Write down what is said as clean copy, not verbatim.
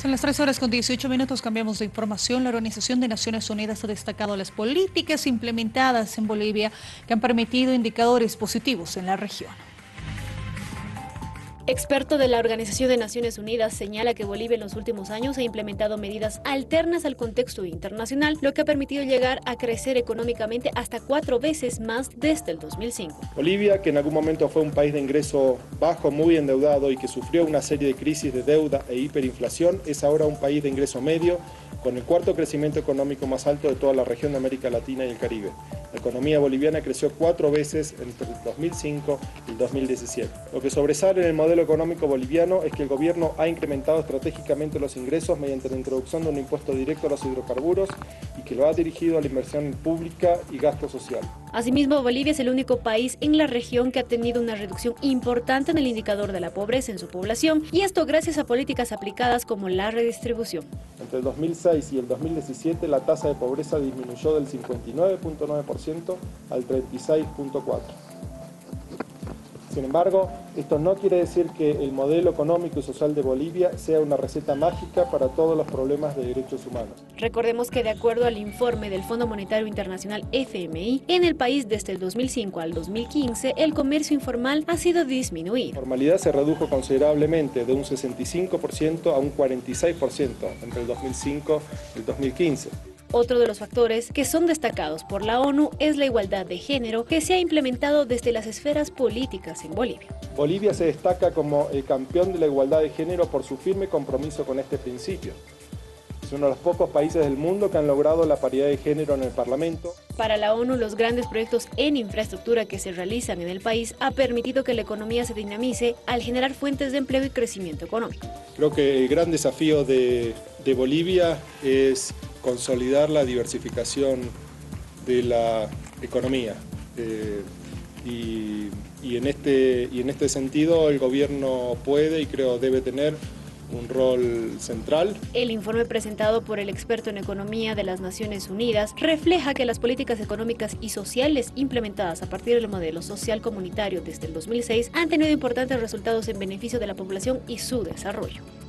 Son las 3 horas con 18 minutos, cambiamos de información. La Organización de Naciones Unidas ha destacado las políticas implementadas en Bolivia que han permitido indicadores positivos en la región. Experto de la Organización de Naciones Unidas señala que Bolivia en los últimos años ha implementado medidas alternas al contexto internacional, lo que ha permitido llegar a crecer económicamente hasta 4 veces más desde el 2005. Bolivia, que en algún momento fue un país de ingreso bajo, muy endeudado y que sufrió una serie de crisis de deuda e hiperinflación, es ahora un país de ingreso medio, con el cuarto crecimiento económico más alto de toda la región de América Latina y el Caribe. La economía boliviana creció 4 veces entre el 2005 y el 2017. Lo que sobresale en el modelo económico boliviano es que el gobierno ha incrementado estratégicamente los ingresos mediante la introducción de un impuesto directo a los hidrocarburos y que lo ha dirigido a la inversión pública y gasto social. Asimismo, Bolivia es el único país en la región que ha tenido una reducción importante en el indicador de la pobreza en su población, y esto gracias a políticas aplicadas como la redistribución. Entre el 2006 y el 2017 la tasa de pobreza disminuyó del 59.9% al 36.4%. Sin embargo, esto no quiere decir que el modelo económico y social de Bolivia sea una receta mágica para todos los problemas de derechos humanos. Recordemos que de acuerdo al informe del Fondo Monetario Internacional FMI, en el país desde el 2005 al 2015 el comercio informal ha sido disminuido. La formalidad se redujo considerablemente de un 65% a un 46% entre el 2005 y el 2015. Otro de los factores que son destacados por la ONU es la igualdad de género, que se ha implementado desde las esferas políticas en Bolivia. Bolivia se destaca como el campeón de la igualdad de género por su firme compromiso con este principio. Es uno de los pocos países del mundo que han logrado la paridad de género en el Parlamento. Para la ONU, los grandes proyectos en infraestructura que se realizan en el país ha permitido que la economía se dinamice al generar fuentes de empleo y crecimiento económico. Creo que el gran desafío de Bolivia es consolidar la diversificación de la economía. Y en este sentido el gobierno puede y creo debe tener un rol central. El informe presentado por el experto en economía de las Naciones Unidas refleja que las políticas económicas y sociales implementadas a partir del modelo social comunitario desde el 2006 han tenido importantes resultados en beneficio de la población y su desarrollo.